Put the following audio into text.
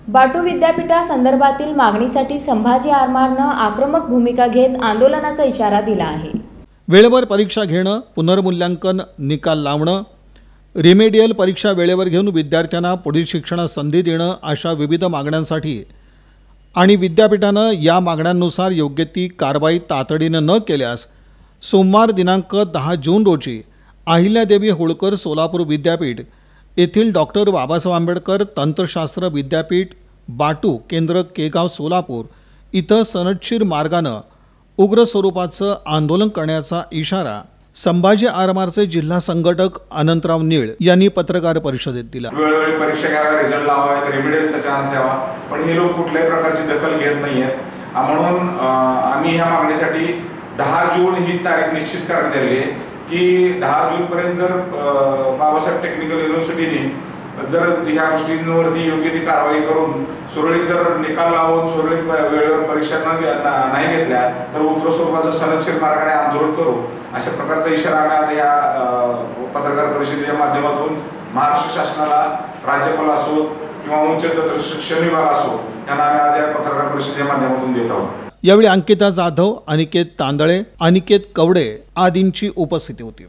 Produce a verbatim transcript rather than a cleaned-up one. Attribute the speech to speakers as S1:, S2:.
S1: बाटू विद्यापीठासंदर्भातील मागणीसाठी संभाजी आरमारनं आक्रमक भूमिका घेत आंदोलनाचा इशारा दिला आहे।
S2: वेळेवर परीक्षा घेणं, पुनर्मूल्यांकन निकाल लावणं, रिमेडियल परीक्षा वेळेवर घेऊन विद्यार्थ्यांना पुढील शिक्षणास संधी देणं अशा विविध मागण्यांसाठी आणि विद्यापीठानं या मागण्यांनुसार योग्य ती कारवाई तातडीनं न केल्यास सोमवार दिनांक दहा जून रोजी अहिल्यादेवी होळकर सोलापूर विद्यापीठ येथील डॉक्टर बाबासाहेब आंबेडकर तंत्रशास्त्र विद्यापीठ बाटू केंद्र केगाव सोलापूर इथं सनदशीर मार्गानं उग्र स्वरूपाचं आंदोलन करण्याचा इशारा संभाजी आरमारचे जिल्हा संघटक अनंतराव नीळ यांनी पत्रकार परिषदेत दिला।
S3: वेळोवेळी परीक्षा घ्यावा, रिझल्ट लावावा, रेमेडियलचा चान्स द्यावा, पण हे लोक कुठल्याही प्रकारची दखल घेत नाहीयेत। म्हणून आम्ही ह्या मागणीसाठी दहा जून ही तारीख निश्चित करण्यात आली आहे की दहा जून पर्यंत जर बाबासाहेब टेक्निकल युनिव्हर्सिटीने जर ह्या गोष्टींवरती योग्य ती कारवाई करून सुरळीत जर निकाल लावून सुरळीत वेळेवर परीक्षा नाही घेतल्या तर उग्र स्वरूपाचं सनदशीर मार्गाने आंदोलन करू अशा प्रकारचा इशारा आम्ही आज या पत्रकार परिषदेच्या माध्यमातून महाराष्ट्र शासनाला, राज्यपाल असो किंवा उच्च शिक्षण विभाग असो यांना आम्ही आज या पत्रकार परिषदेच्या माध्यमातून देत आहोत।
S2: यावेळी अंकिता जाधव, अनिकेत तांदळे, अनिकेत कवडे आदींची उपस्थिती होती।